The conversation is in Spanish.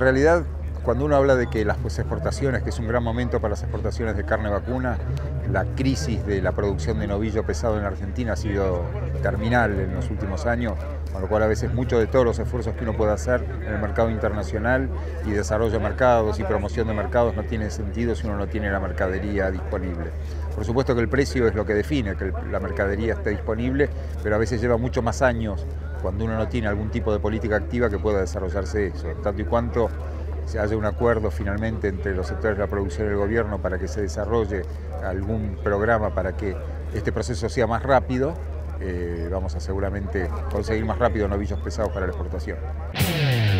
realidad, cuando uno habla de que las exportaciones, que es un gran momento para las exportaciones de carne vacuna, la crisis de la producción de novillo pesado en Argentina ha sido terminal en los últimos años, con lo cual a veces muchos de todos los esfuerzos que uno puede hacer en el mercado internacional y desarrollo de mercados y promoción de mercados no tiene sentido si uno no tiene la mercadería disponible. Por supuesto que el precio es lo que define que la mercadería esté disponible, pero a veces lleva mucho más años cuando uno no tiene algún tipo de política activa que pueda desarrollarse eso, tanto y cuanto se haya un acuerdo finalmente entre los sectores de la producción y el gobierno para que se desarrolle algún programa para que este proceso sea más rápido, vamos a seguramente conseguir más rápido novillos pesados para la exportación.